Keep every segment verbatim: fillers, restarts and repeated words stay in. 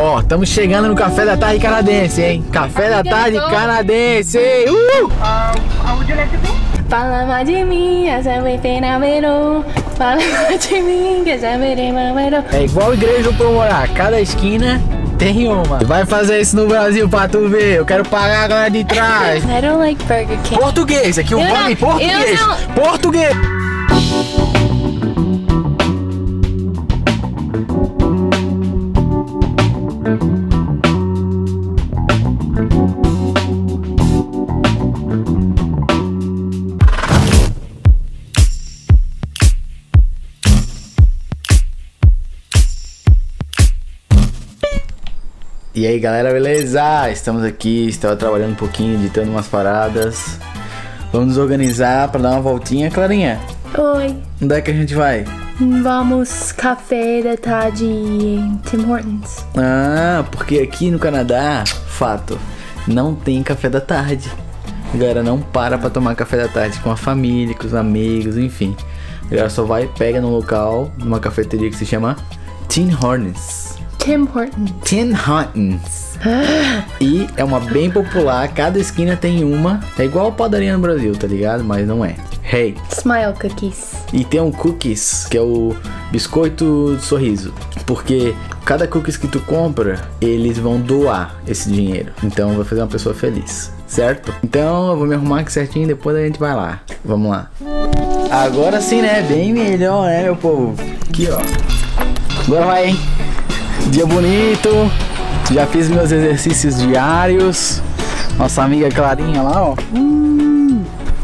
Ó, oh, estamos chegando no café da tarde canadense, hein? Café da tarde canadense! Uh! Uh, how would you like to be? Fala mais de mim, essa vez tem na menu. Fala mais de mim, que essa vez tem na menu. É igual igreja pra morar, cada esquina tem uma. Vai fazer isso no Brasil pra tu ver. Eu quero pagar a galera de trás. I don't like Burger King. Português, aqui o nome português. Português. E aí galera, beleza? Estamos aqui, estava trabalhando um pouquinho, editando umas paradas. Vamos nos organizar para dar uma voltinha, Clarinha? Oi. Onde é que a gente vai? Vamos café da tarde em Tim Hortons. Ah, porque aqui no Canadá, fato, não tem café da tarde. A galera não para pra tomar café da tarde com a família, com os amigos, enfim. A galera só vai, pega num local, numa cafeteria que se chama Tim Hortons. Tim Hortons. Tim Hortons. E é uma bem popular, cada esquina tem uma. É igual a padaria no Brasil, tá ligado? Mas não é. Hey. Smile Cookies. E tem um cookies, que é o biscoito de sorriso. Porque cada cookies que tu compra, eles vão doar esse dinheiro. Então vai fazer uma pessoa feliz, certo? Então eu vou me arrumar aqui certinho e depois a gente vai lá. Vamos lá. Agora sim, né? Bem melhor, né, meu povo? Aqui, ó. Agora vai, hein? Dia bonito, já fiz meus exercícios diários. Nossa amiga Clarinha lá, ó. Hum.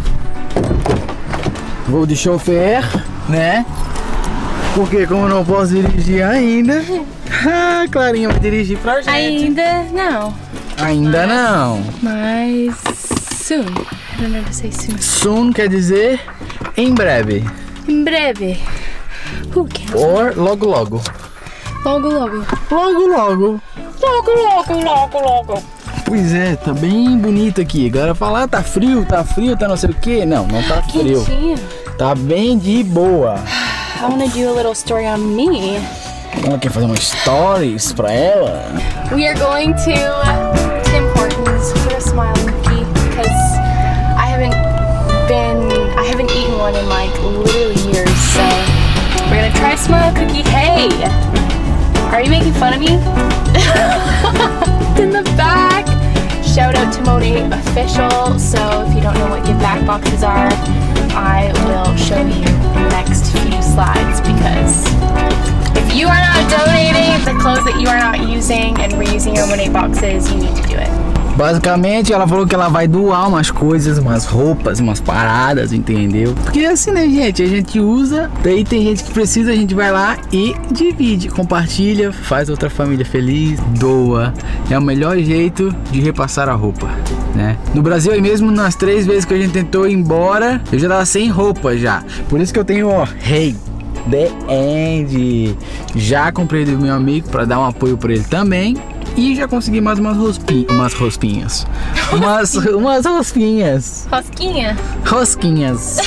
Vou de chofer, né? Porque como eu não posso dirigir ainda, a Clarinha vai dirigir pra gente. Ainda não. Ainda não. Mas soon. I don't know how to say soon. Soon quer dizer em breve. Em breve. Who cares? Or logo logo. Logo, logo. Logo, logo. Logo, logo, logo, logo. Pois é, tá bem bonito aqui. Agora falar, tá frio, tá frio, tá não sei o que. Não, não tá frio. Quentinho. Tá bem de boa. I wanna do a little story on me. Ela quer fazer uma stories pra ela. We are going to Tim Hortons for a smile cookie because I haven't been, I haven't eaten one in like literally years. So we're gonna try a smile cookie. Hey! Are you making fun of me? In the back! Shout out to Monet Official. So if you don't know what give back boxes are, I will show you in the next few slides because if you are not donating the clothes that you are not using and reusing your Monet boxes, you need to do it. Basicamente, ela falou que ela vai doar umas coisas, umas roupas, umas paradas, entendeu? Porque é assim, né, gente? A gente usa, daí tem gente que precisa, a gente vai lá e divide, compartilha, faz outra família feliz, doa. É o melhor jeito de repassar a roupa, né? No Brasil, aí mesmo nas três vezes que a gente tentou ir embora, eu já tava sem roupa já. Por isso que eu tenho, ó, Hey, The End. Já comprei do meu amigo pra dar um apoio pra ele também. E já consegui mais umas rospinhas, umas rospinhas, umas, umas rospinhas. Rosquinha? Rosquinhas.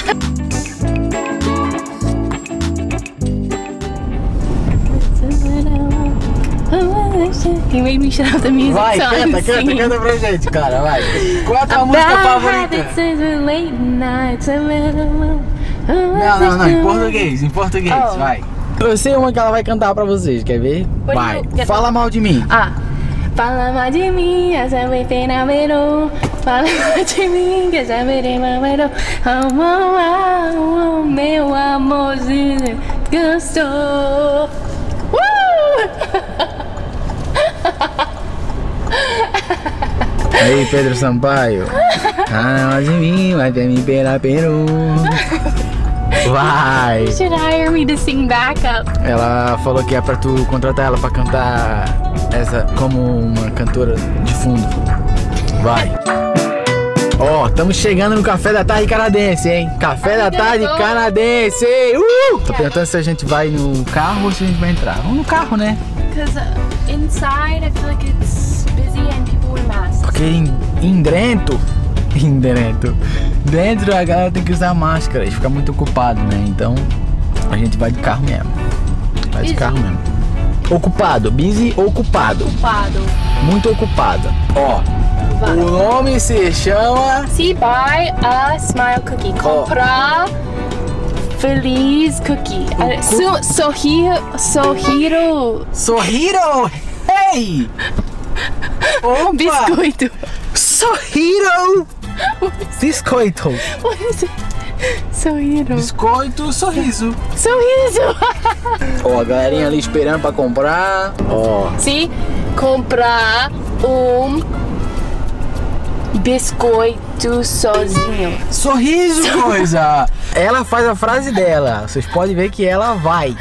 He made me shut up the music. Vai, so canta, I'm canta, singing. canta pra gente, cara, vai. Qual é a tua música favorita? Não, não, não, em português, em português, Oh. vai. Eu sei uma que ela vai cantar pra vocês, quer ver? What do Vai, you get? fala mal de mim. Ah. Fala mais de mim, essa vez tem na menu. Fala mais de mim, que essa vez tem na menu. Amor, amor, meu amorzinho, gostou. Uh! Aí, Pedro Sampaio. Ah, mais de mim, vai de mim pela peru. Vai. You should hire me to sing backup. Ela falou que é pra tu contratar ela pra cantar essa como uma cantora de fundo. Vai. Ó, oh, estamos chegando no café da tarde canadense, hein? Café da tarde canadense. Uh! Tô perguntando se a gente vai no carro ou se a gente vai entrar. Vamos no carro, né? Because uh, inside I feel like it's busy and people wear masks. Porque em, em dentro, em dentro, dentro a galera tem que usar máscara e fica muito ocupado, né? Então a gente vai de carro mesmo. Vai de Busy. carro mesmo. Ocupado, busy, ocupado. Ocupado. Muito ocupado. Ó, Vai. o nome se chama... See, buy a smile cookie. Comprar feliz cookie. Uh, so, sorrir, sorrir. Sorriro! Hey! Opa! Biscoito. Sorriro! Biscoito. What is it? Sorriro. Biscoito, sorriso. Sorriso. Ó, a galerinha ali esperando pra comprar. Ó. See, comprar um biscoito sozinho. Sorriso, coisa! Ela faz a frase dela. Vocês podem ver que ela vai.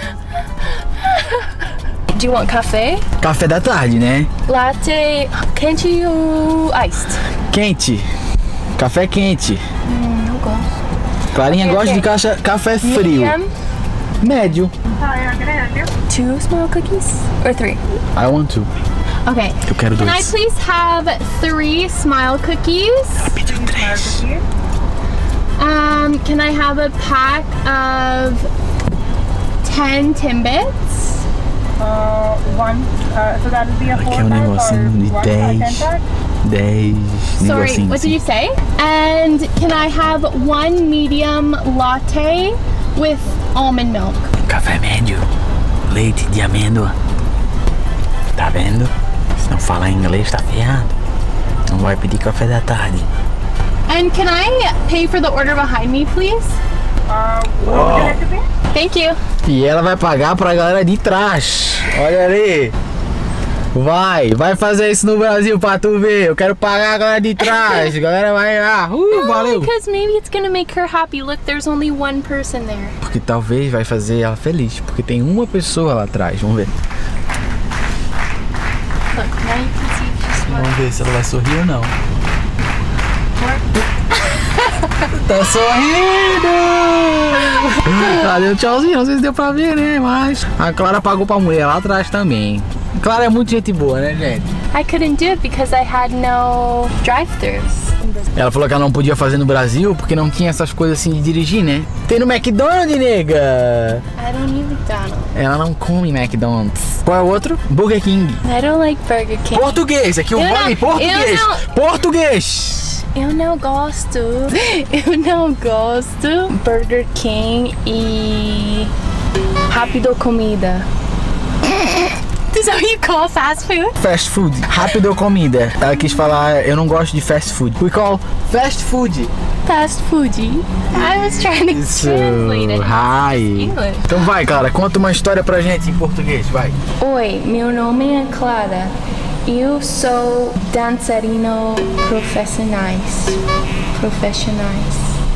Do you want café? Café da tarde, né? Latte, quente ou iced? Quente. Café quente. Hum, não gosto. Clarinha Ok, gosta ok. de caixa, café frio. Medium, Médio. Hi, I'm gonna help you. two small cookies or three? I want to. Okay. Eu quero Can I dois. please have three smile cookies? Rápido, três. Um, can I have a pack of ten Timbits? Uh, one, uh, so that will be a four Aqui é um pack negocinho de or one ten dez. pack. dez. Sorry, negocinho what did assim. you say? And can I have one medium latte with almond milk? Café médio. Leite de amêndoa. Tá vendo? Se não falar inglês, tá ferrado. Não vai pedir café da tarde. And can I pay for the order behind me, please? Uh, what would you like to pay? Thank you. E ela vai pagar pra galera de trás. Olha ali. Vai, vai fazer isso no Brasil pra tu ver. Eu quero pagar a galera de trás. A galera vai lá. Uh, No, valeu. because maybe it's gonna make her happy. Look, there's only one person there. Porque talvez vai fazer ela feliz. Porque tem uma pessoa lá atrás. Vamos ver. Look, now you can see if she's smiling. Vamos ver se ela vai sorrir ou não. Tá sorrindo! Ah, deu tchauzinho, não sei se deu pra ver, né? Mas a Clara pagou pra mulher lá atrás também. A Clara é muito gente boa, né, gente? I couldn't do it because I had no drive-thrus. Ela falou que ela não podia fazer no Brasil porque não tinha essas coisas assim de dirigir, né? Tem no McDonald's, nega! I don't eat McDonald's. Ela não come McDonald's. Qual é o outro? Burger King. I don't like Burger King. Português, aqui o Eu nome não- português. eu não- Português. Eu não gosto. Eu não gosto. Burger King e Rápido Comida. Is that what you call fast food? Fast food. Rápido comida. Ela quis falar, eu não gosto de fast food. We call fast food. Fast food. I was trying to Isso. translate it. Hi. English. Então vai, Clara, conta uma história pra gente em português, vai. Oi, meu nome é Clara. Eu sou dançarino profissionais. Profissionais.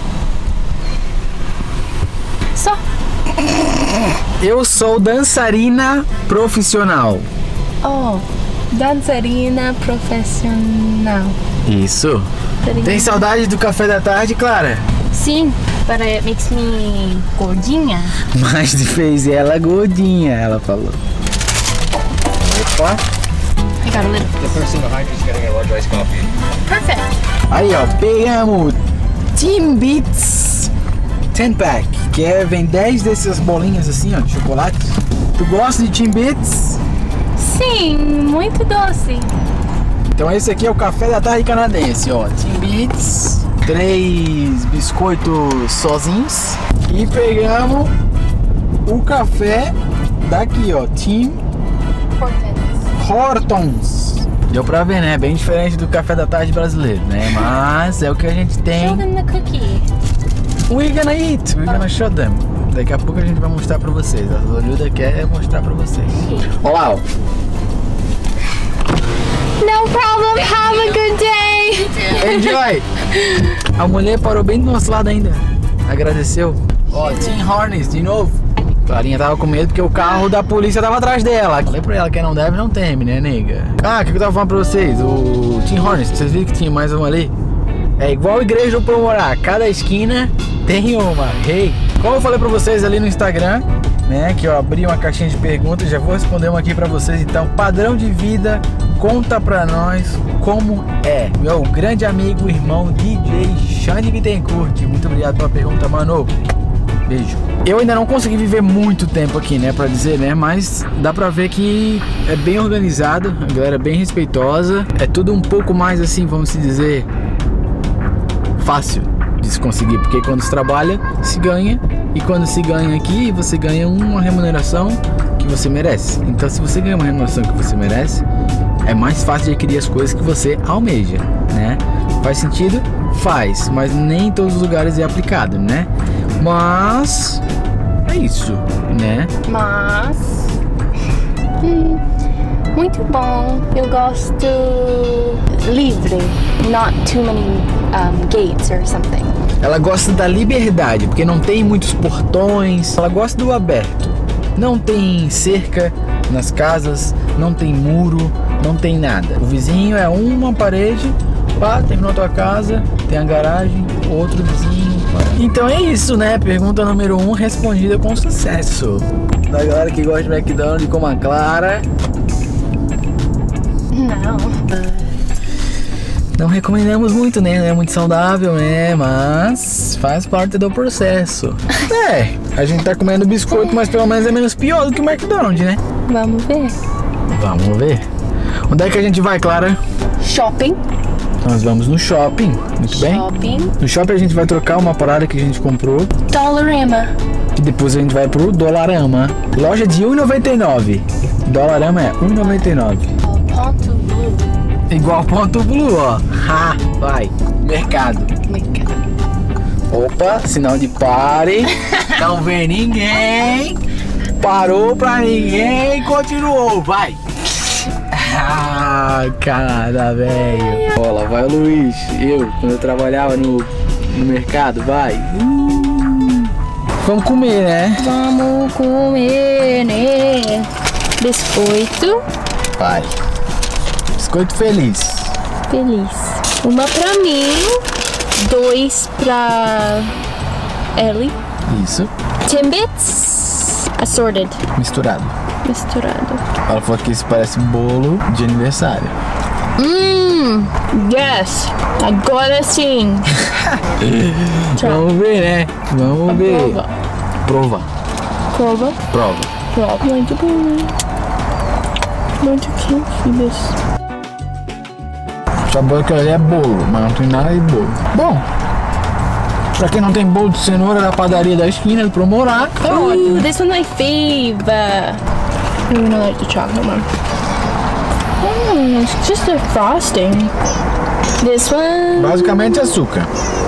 Só. Eu sou dançarina profissional. Oh, dançarina profissional. Isso. Tem saudade do café da tarde, Clara? Sim, but it makes me gordinha. Mas fez ela gordinha, ela falou. Opa. I got a little. The person behind you is getting a large iced coffee. Perfect. Aí, ó, pegamos Timbits ten pack, que é, vem dez dessas bolinhas assim, ó, de chocolate. Tu gosta de Timbits? Sim, muito doce. Então esse aqui é o café da tarde canadense, ó. Timbits, três biscoitos sozinhos. E pegamos o café daqui, ó, Tim Hortons. Deu pra ver, né? Bem diferente do café da tarde brasileiro, né? Mas é o que a gente Show tem. them the cookie. We're gonna eat, we're gonna show them. Daqui a pouco a gente vai mostrar pra vocês. A Zolilda quer mostrar pra vocês. Olha lá, ó. No problem. Have a good day. Enjoy! A mulher parou bem do nosso lado ainda. Agradeceu. Ó, Tim Hortons de novo. Clarinha tava com medo porque o carro da polícia tava atrás dela. Falei pra ela que não deve, não teme, né, nega? Ah, o que eu tava falando pra vocês? O Tim Hortons, vocês viram que tinha mais uma ali? É igual a igreja do Pomorá, cada esquina tem uma. Hey, como eu falei pra vocês ali no Instagram, né, que eu abri uma caixinha de perguntas, já vou responder uma aqui pra vocês. Então, padrão de vida, conta pra nós como é. Meu grande amigo, irmão D J Xande Bittencourt, muito obrigado pela pergunta, mano. Beijo. Eu ainda não consegui viver muito tempo aqui, né, pra dizer, né, mas dá pra ver que é bem organizado, a galera é bem respeitosa, é tudo um pouco mais assim, vamos se dizer, fácil de se conseguir, porque quando se trabalha, se ganha, e quando se ganha aqui, você ganha uma remuneração que você merece. Então, se você ganha uma remuneração que você merece, é mais fácil de adquirir as coisas que você almeja, né? Faz sentido? Faz, mas nem em todos os lugares é aplicado, né? Mas é isso, né? Mas hum, muito bom. Eu gosto livre, not too many um, gates or something. Ela gosta da liberdade, porque não tem muitos portões. Ela gosta do aberto. Não tem cerca nas casas, não tem muro, não tem nada. O vizinho é uma parede, pá, terminou a tua casa, tem a garagem, outro vizinho. Pá. Então é isso, né? Pergunta número um respondida com sucesso. Da galera que gosta de McDonald's como a Clara. Não. Não recomendamos muito, né? Não é muito saudável, né? Mas faz parte do processo. É, a gente tá comendo biscoito, mas pelo menos é menos pior do que o McDonald's, né? Vamos ver. Vamos ver. Onde é que a gente vai, Clara? Shopping. Nós vamos no shopping, muito bem. Shopping. No shopping a gente vai trocar uma parada que a gente comprou. Dollarama. E depois a gente vai pro Dollarama. Loja de um e noventa e nove. Dollarama é um e noventa e nove. Ponto Blue. Igual Ponto Blue, ó. Ha, vai. Mercado. Mercado. Opa, sinal de pare. Não vê ninguém. Parou pra ninguém. Continuou, vai. Ah, cara, velho. Ó, lá vai o Luiz. Eu, quando eu trabalhava no, no mercado, vai. Uh, vamos comer, né? Vamos comer, né? Biscoito. Vai. Biscoito feliz. Feliz. Uma pra mim, dois pra Ellie. Isso. Timbits assorted. Misturado. Misturado. Ela falou que isso parece bolo de aniversário. Hum, yes. Agora sim. Vamos ver, né? Vamos ver. Prova. Prova. Prova. Prova. Prova. Muito bom, né? Muito quente isso. O sabor que ali é bolo, mas não tem nada de bolo. Bom, pra quem não tem bolo de cenoura da padaria da esquina do Promorá, tá Ooh, ótimo. this one's my fave. I really like the chocolate one. Oh, it's just a frosting. This one. Basicamente açúcar.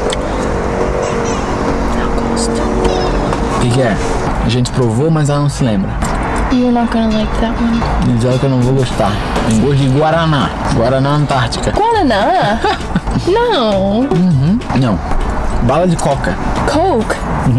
Não gosto. O que, que é? A gente provou, mas ela não se lembra. You're not gonna like that one. Diz ela que eu não vou gostar. Tem gosto de Guaraná. Guaraná Antártica. Guaraná? Não. Uhum. Não. Bala de coca. Coke.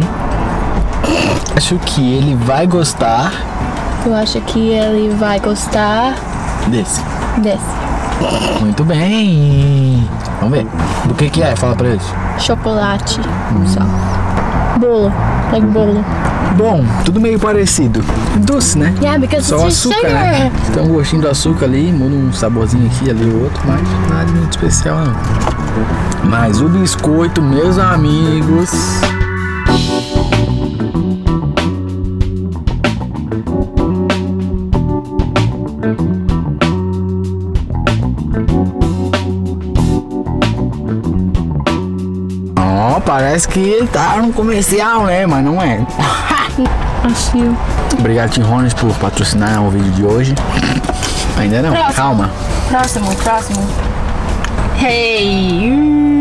Acho que ele vai gostar Eu acho que ele vai gostar desse. desse. Muito bem. Vamos ver. Do que que é? Fala pra eles. Chocolate. Só. Bolo. Like bolo. Bom, tudo meio parecido. Doce, né? Yeah, because Só it's just açúcar, sugar. né? Tem um gostinho do açúcar ali, muda um saborzinho aqui, ali o outro, mas nada de muito especial não. Mas o biscoito, meus amigos. Ó, parece que ele tá no comercial, né? Mas não é. Assim. Obrigado, Tim Hortons, por patrocinar o vídeo de hoje. Ainda não, Próximo. calma. Próximo, próximo. Hey.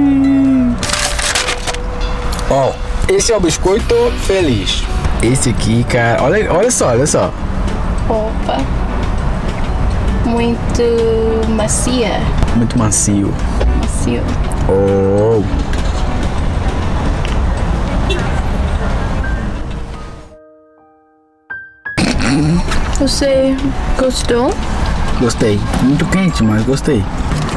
Ó, esse é o biscoito feliz. Esse aqui, cara, olha, olha só, olha só. Opa. Muito macia. Muito macio. Macio. Oh. Você gostou? Gostei. Muito quente, mas gostei.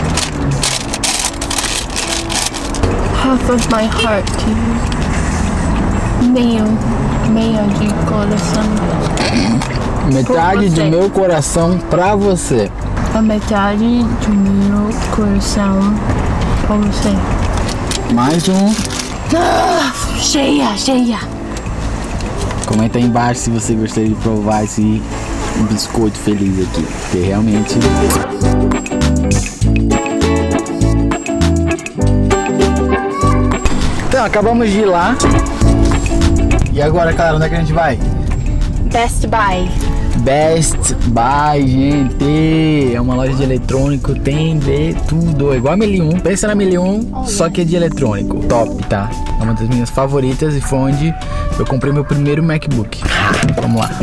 Half of my heart to you. Meio, meio de coração. Metade você. do meu coração pra você. A metade do meu coração pra você. Mais um. Ah, cheia, cheia. Comenta aí embaixo se você gostaria de provar esse biscoito feliz aqui, porque realmente... Então, acabamos de ir lá. E agora, cara, onde é que a gente vai? Best Buy. Best Buy, gente. É uma loja de eletrônico, tem de tudo. É igual a Melium. Pensa na Melium, oh, só que é de eletrônico. Top, tá? É uma das minhas favoritas e foi onde eu comprei meu primeiro MacBook. Vamos lá.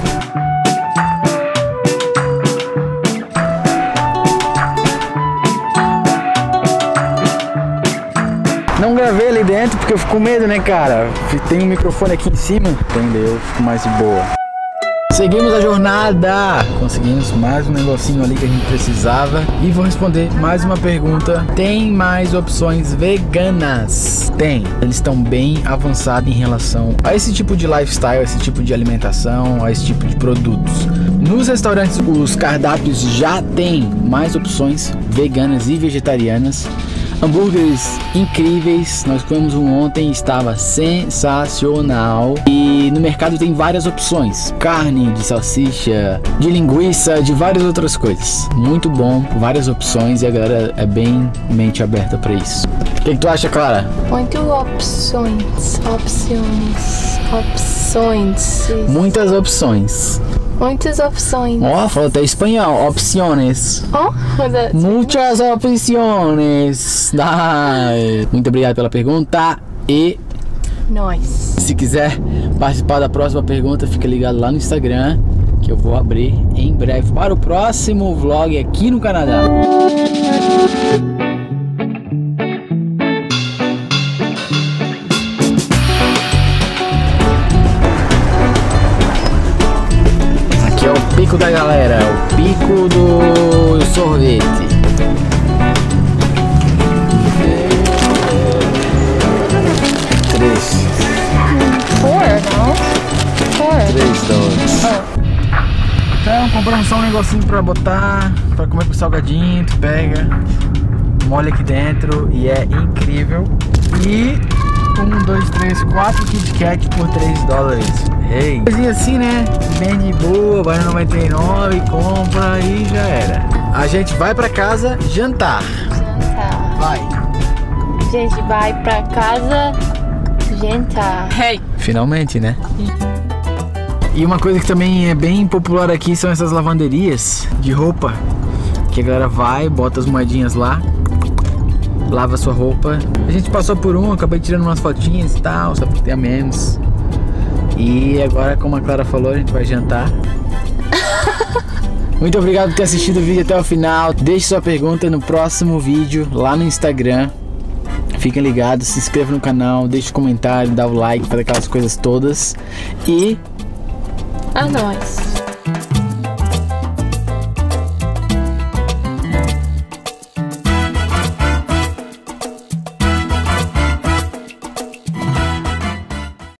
Não gravei ali dentro porque eu fico com medo, né, cara? Tem um microfone aqui em cima, entendeu? Eu fico mais de boa. Seguimos a jornada. Conseguimos mais um negocinho ali que a gente precisava. E vou responder mais uma pergunta. Tem mais opções veganas? Tem. Eles estão bem avançados em relação a esse tipo de lifestyle, a esse tipo de alimentação, a esse tipo de produtos. Nos restaurantes, os cardápios já têm mais opções veganas e vegetarianas. Hambúrgueres incríveis, nós comemos um ontem, estava sensacional. E no mercado tem várias opções, carne, de salsicha, de linguiça, de várias outras coisas. Muito bom, várias opções e a galera é bem mente aberta para isso. O que, que tu acha, Clara? Muito opções, opções, opções. Muitas opções. Muitas opções. Ó, oh, falou até espanhol, opções. Oh, muitas opções. Ai. Muito obrigado pela pergunta e... Nós. Se quiser participar da próxima pergunta, fica ligado lá no Instagram, que eu vou abrir em breve para o próximo vlog aqui no Canadá. Aqui é o pico da galera, o pico do sorvete. Três. Four, não? Four. Três dólares. Oh. Então, compramos só um negocinho pra botar, pra comer com salgadinho, tu pega, molha aqui dentro e é incrível. E um, dois, três, quatro Kit Kat por três dólares. Ei, coisinha assim, né? Bem de boa, vai no noventa e nove, compra e já era. A gente vai pra casa jantar. Jantar. Vai. A gente vai pra casa jantar. Hey. Finalmente, né? E uma coisa que também é bem popular aqui são essas lavanderias de roupa, que a galera vai, bota as moedinhas lá, lava sua roupa. A gente passou por um, acabei tirando umas fotinhas e tal, só porque tem a menos. E agora, como a Clara falou, a gente vai jantar. Muito obrigado por ter assistido o vídeo até o final. Deixe sua pergunta no próximo vídeo lá no Instagram. Fiquem ligados, se inscreva no canal, deixe um comentário, dá o like, faz aquelas coisas todas. E... a nós.